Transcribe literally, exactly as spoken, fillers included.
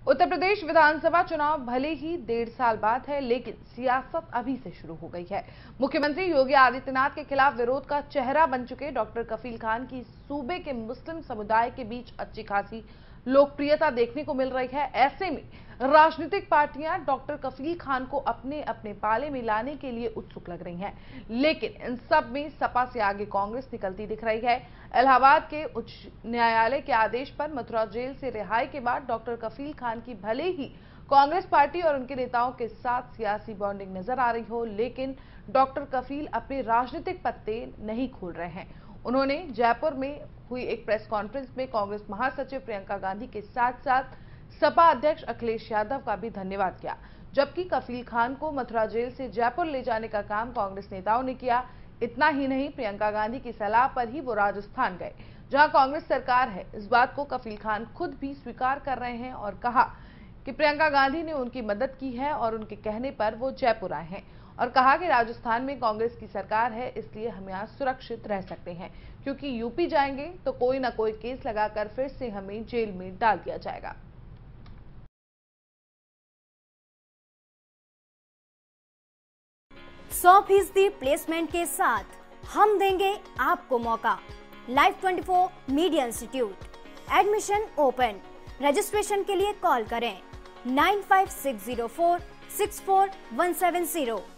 उत्तर प्रदेश विधानसभा चुनाव भले ही डेढ़ साल बाद है, लेकिन सियासत अभी से शुरू हो गई है। मुख्यमंत्री योगी आदित्यनाथ के खिलाफ विरोध का चेहरा बन चुके डॉक्टर कफील खान की सूबे के मुस्लिम समुदाय के बीच अच्छी खासी लोकप्रियता देखने को मिल रही है। ऐसे में राजनीतिक पार्टियां डॉक्टर कफील खान को अपने अपने पाले में लाने के लिए उत्सुक लग रही हैं, लेकिन इन सब में सपा से आगे कांग्रेस निकलती दिख रही है। इलाहाबाद के उच्च न्यायालय के आदेश पर मथुरा जेल से रिहाई के बाद डॉक्टर कफील खान की भले ही कांग्रेस पार्टी और उनके नेताओं के साथ सियासी बॉन्डिंग नजर आ रही हो, लेकिन डॉक्टर कफील अपने राजनीतिक पत्ते नहीं खोल रहे हैं। उन्होंने जयपुर में हुई एक प्रेस कॉन्फ्रेंस में कांग्रेस महासचिव प्रियंका गांधी के साथ साथ सपा अध्यक्ष अखिलेश यादव का भी धन्यवाद किया, जबकि कफील खान को मथुरा जेल से जयपुर ले जाने का काम कांग्रेस नेताओं ने किया। इतना ही नहीं, प्रियंका गांधी की सलाह पर ही वो राजस्थान गए, जहां कांग्रेस सरकार है। इस बात को कफील खान खुद भी स्वीकार कर रहे हैं और कहा कि प्रियंका गांधी ने उनकी मदद की है और उनके कहने पर वो जयपुर आए हैं, और कहा कि राजस्थान में कांग्रेस की सरकार है, इसलिए हम यहाँ सुरक्षित रह सकते हैं, क्योंकि यूपी जाएंगे तो कोई ना कोई केस लगाकर फिर से हमें जेल में डाल दिया जाएगा। सौ फीसदी प्लेसमेंट के साथ हम देंगे आपको मौका। लाइफ चौबीस media institute, admission open. Registration के लिए कॉल करें nine five six zero four six four one seven zero.